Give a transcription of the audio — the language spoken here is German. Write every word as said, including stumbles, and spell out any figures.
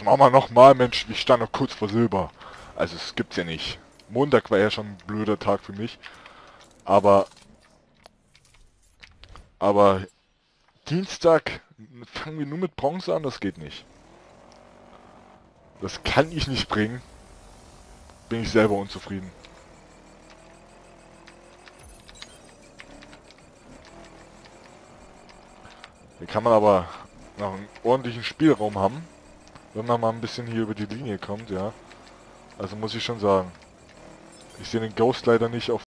Das machen wir nochmal, Mensch, ich stand noch kurz vor Silber. Also es gibt's ja nicht. Montag war ja schon ein blöder Tag für mich. Aber, aber Dienstag fangen wir nur mit Bronze an, das geht nicht. Das kann ich nicht bringen. Bin ich selber unzufrieden. Hier kann man aber noch einen ordentlichen Spielraum haben, wenn man mal ein bisschen hier über die Linie kommt, ja. Also muss ich schon sagen. Ich sehe den Ghost leider nicht auf